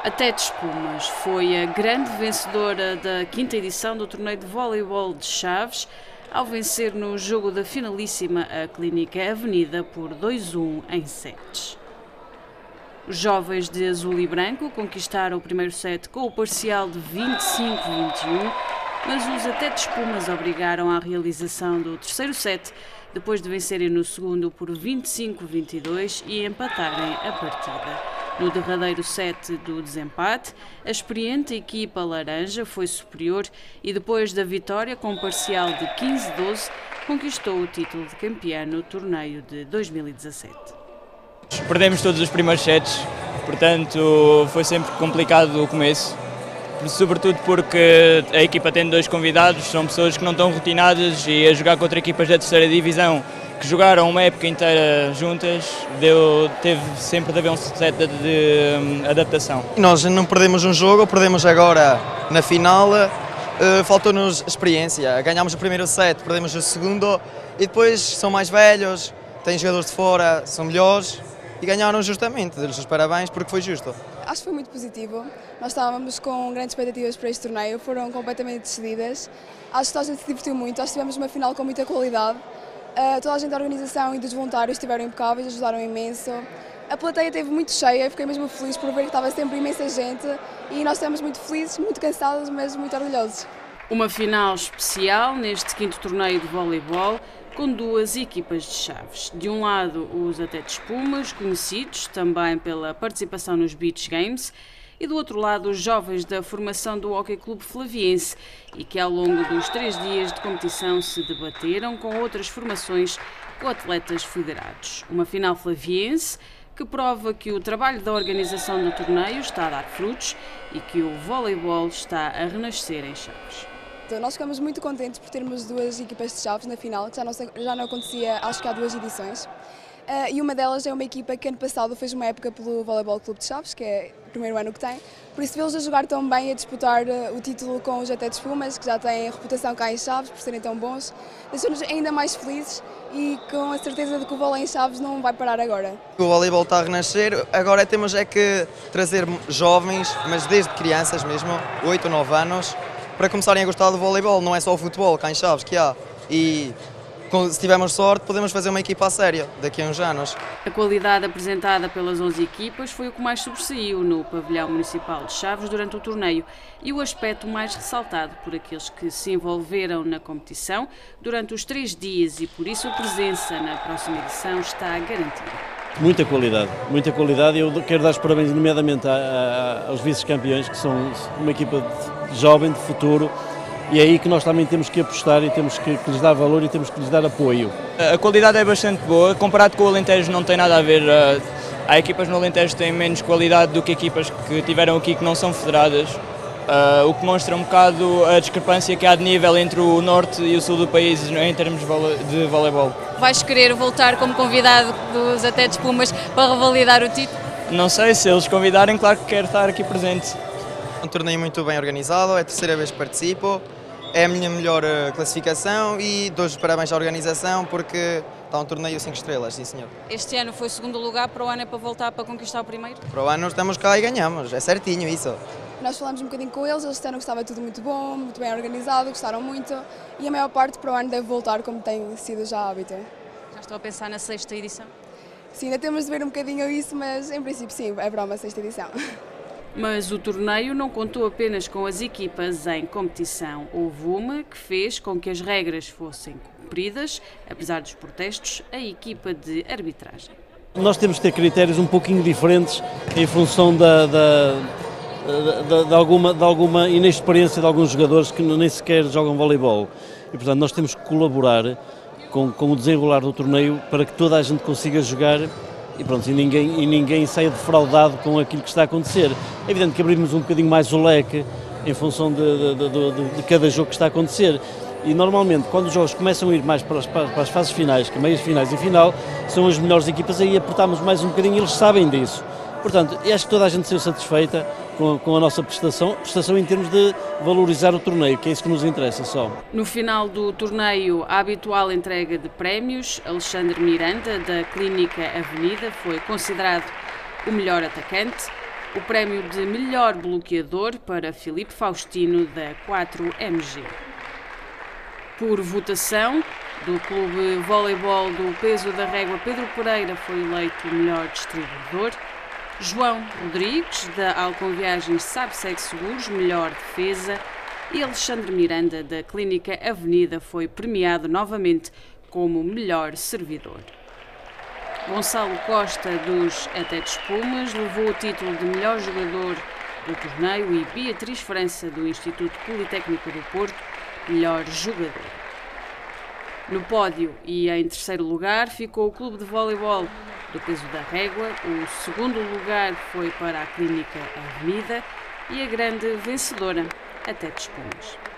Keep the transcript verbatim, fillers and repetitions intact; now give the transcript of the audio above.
A Tete Espumas foi a grande vencedora da quinta edição do torneio de voleibol de Chaves, ao vencer no jogo da finalíssima a Clínica Avenida por dois a um em sets. Os jovens de azul e branco conquistaram o primeiro set com o parcial de vinte e cinco a vinte e um, mas os A Tete Espumas obrigaram à realização do terceiro set, depois de vencerem no segundo por vinte e cinco a vinte e dois e empatarem a partida. No derradeiro set do desempate, a experiente equipa laranja foi superior e depois da vitória com um parcial de quinze a doze, conquistou o título de campeã no torneio de dois mil e dezassete. Perdemos todos os primeiros sets, portanto foi sempre complicado o começo, sobretudo porque a equipa tem dois convidados, são pessoas que não estão rotinadas e a jogar contra equipas da terceira divisão que jogaram uma época inteira juntas, deu, teve sempre de haver um set de, de adaptação. Nós não perdemos um jogo, perdemos agora na final, uh, faltou-nos experiência. Ganhámos o primeiro set, perdemos o segundo e depois são mais velhos, têm jogadores de fora, são melhores e ganharam justamente. Dê-lhes os parabéns porque foi justo. Acho que foi muito positivo. Nós estávamos com grandes expectativas para este torneio, foram completamente decididas. Acho que toda a gente se divertiu muito, acho que tivemos uma final com muita qualidade. Uh, toda a gente da organização e dos voluntários estiveram impecáveis, ajudaram imenso. A plateia esteve muito cheia, fiquei mesmo feliz por ver que estava sempre imensa gente e nós estamos muito felizes, muito cansados, mas muito orgulhosos. Uma final especial neste quinto torneio de voleibol com duas equipas de Chaves. De um lado, os A Tete Espumas, conhecidos também pela participação nos Beach Games, e do outro lado os jovens da formação do Hockey Clube Flaviense e que ao longo dos três dias de competição se debateram com outras formações com atletas federados. Uma final flaviense que prova que o trabalho da organização do torneio está a dar frutos e que o voleibol está a renascer em Chaves. Nós ficamos muito contentes por termos duas equipas de Chaves na final, que já não, já não acontecia acho que há duas edições. Uh, e uma delas é uma equipa que ano passado fez uma época pelo Voleibol Clube de Chaves, que é o primeiro ano que tem, por isso vê-los a jogar tão bem e a disputar uh, o título com os A Tete Espumas, que já têm reputação cá em Chaves por serem tão bons, deixou-nos ainda mais felizes e com a certeza de que o vôlei em Chaves não vai parar agora. O voleibol está a renascer, agora temos é que trazer jovens, mas desde crianças mesmo, oito ou nove anos, para começarem a gostar do voleibol, não é só o futebol cá em Chaves que há. E se tivermos sorte, podemos fazer uma equipa a sério daqui a uns anos. A qualidade apresentada pelas onze equipas foi o que mais sobressaiu no pavilhão municipal de Chaves durante o torneio e o aspecto mais ressaltado por aqueles que se envolveram na competição durante os três dias e por isso a presença na próxima edição está garantida. Muita qualidade, muita qualidade e eu quero dar os parabéns nomeadamente a, a, aos vice-campeões, que são uma equipa de, jovem, de futuro. E é aí que nós também temos que apostar e temos que, que lhes dar valor e temos que lhes dar apoio. A qualidade é bastante boa, comparado com o Alentejo não tem nada a ver. Há equipas no Alentejo que têm menos qualidade do que equipas que tiveram aqui que não são federadas, o que mostra um bocado a discrepância que há de nível entre o norte e o sul do país em termos de voleibol. Vais querer voltar como convidado dos A Tete Espumas para revalidar o título? Não sei, se eles convidarem, claro que quero estar aqui presente. Um torneio muito bem organizado, é a terceira vez que participo, é a minha melhor classificação e dou os parabéns à organização porque está um torneio cinco estrelas, sim senhor. Este ano foi segundo lugar, para o ano é para voltar para conquistar o primeiro? Para o ano estamos cá e ganhamos, é certinho isso. Nós falamos um bocadinho com eles, eles disseram que estava tudo muito bom, muito bem organizado, gostaram muito e a maior parte para o ano deve voltar como tem sido já hábito. Já estou a pensar na sexta edição? Sim, ainda temos de ver um bocadinho isso, mas em princípio sim, é para uma sexta edição. Mas o torneio não contou apenas com as equipas em competição. Houve uma que fez com que as regras fossem cumpridas, apesar dos protestos, a equipa de arbitragem. Nós temos que ter critérios um pouquinho diferentes em função da, da, da, de, alguma, de alguma inexperiência de alguns jogadores que nem sequer jogam voleibol. E, portanto, nós temos que colaborar com, com o desenrolar do torneio para que toda a gente consiga jogar e, pronto, e, ninguém, e ninguém saia defraudado com aquilo que está a acontecer. É evidente que abrimos um bocadinho mais o leque em função de, de, de, de, de cada jogo que está a acontecer. E normalmente, quando os jogos começam a ir mais para as, para as fases finais, que meias finais e final, são as melhores equipas, aí apertamos mais um bocadinho e eles sabem disso. Portanto, acho que toda a gente saiu satisfeita com, com a nossa prestação, prestação em termos de valorizar o torneio, que é isso que nos interessa só. No final do torneio, a habitual entrega de prémios, Alexandre Miranda, da Clínica Avenida, foi considerado o melhor atacante. o prémio de melhor bloqueador para Filipe Faustino, da quatro M G. Por votação do Clube Voleibol do Peso da Régua, Pedro Pereira foi eleito o melhor distribuidor. João Rodrigues, da Alconviagens Sabseg Seguros, melhor defesa. E Alexandre Miranda, da Clínica Avenida, foi premiado novamente como melhor servidor. Gonçalo Costa, dos Atetes Pumas, levou o título de melhor jogador do torneio e Beatriz França, do Instituto Politécnico do Porto, melhor jogador. No pódio e em terceiro lugar ficou o Clube de Voleibol do Peso da Régua. O segundo lugar foi para a Clínica Avenida e a grande vencedora, Atetes Pumas.